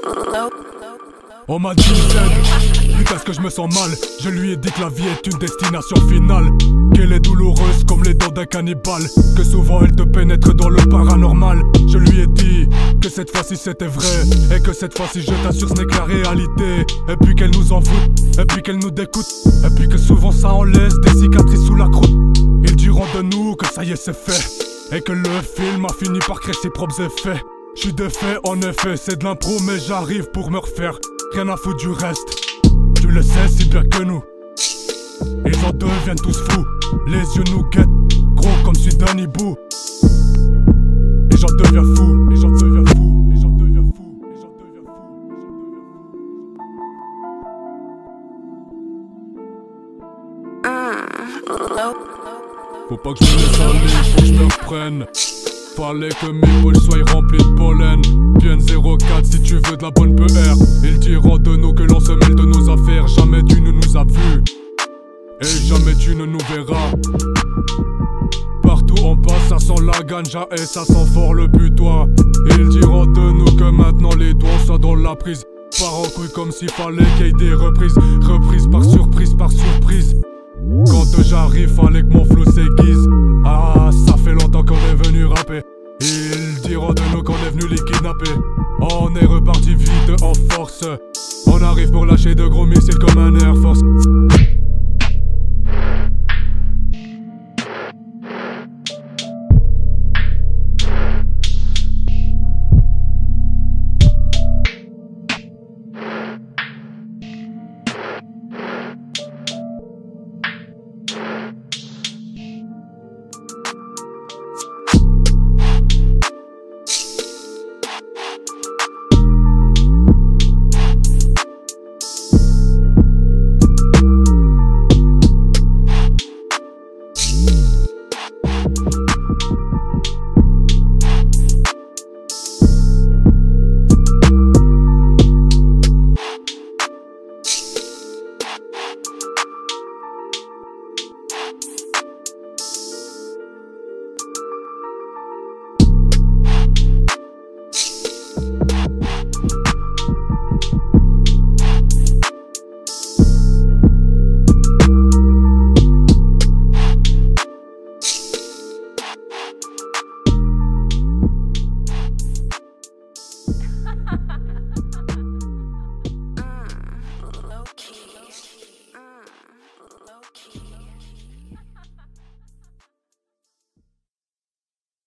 On m'a dit putain ce que je me sens mal. Je lui ai dit que la vie est une destination finale, qu'elle est douloureuse comme les dents d'un cannibale, que souvent elle te pénètre dans le paranormal. Je lui ai dit que cette fois-ci c'était vrai, et que cette fois-ci je t'assure ce n'est que la réalité. Et puis qu'elle nous en fout, et puis qu'elle nous dégoûte, et puis que souvent ça en laisse des cicatrices sous la croûte. Ils diront de nous que ça y est c'est fait, et que le film a fini par créer ses propres effets. Je suis défait en effet, c'est de l'impro mais j'arrive pour me refaire. Rien à foutre du reste, tu le sais si bien que nous. Ils en deviennent tous fous, les yeux nous guettent, gros comme celui d'un hibou. Et j'en deviens fou, et j'en deviens fou, et j'en deviens fou, et j'en deviens fou. Faut pas que je me laisse aller, faut que je me reprenne. Fallait que mes poches soient remplies de pollen. Bien 04 si tu veux de la bonne PR. Ils diront de nous que l'on se mêle de nos affaires. Jamais tu ne nous as vus, et jamais tu ne nous verras. Partout on passe, ça sent la ganja et ça sent fort le butoir. Ils diront de nous que maintenant les doigts soient dans la prise. Part en couille comme s'il fallait qu'il y ait des reprises. Reprises par surprise, par surprise. Quand j'arrive, fallait que mon flow s'aiguise. Ah, ça fait longtemps qu'on est venu rapper. Ils diront de nous qu'on est venu les kidnapper. On est reparti vite en force. On arrive pour lâcher de gros missiles comme un Air Force.